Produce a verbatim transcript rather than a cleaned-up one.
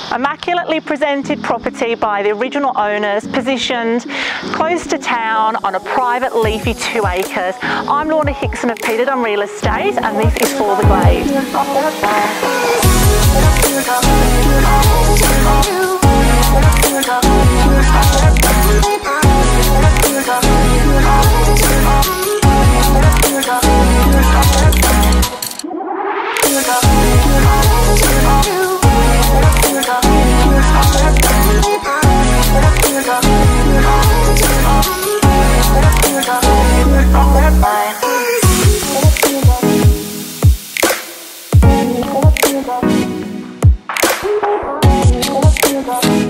Immaculately presented property by the original owners, positioned close to town on a private leafy two acres. I'm Lorna Hickson of Peter Dunn Real Estate, and this is for the Glade. Go.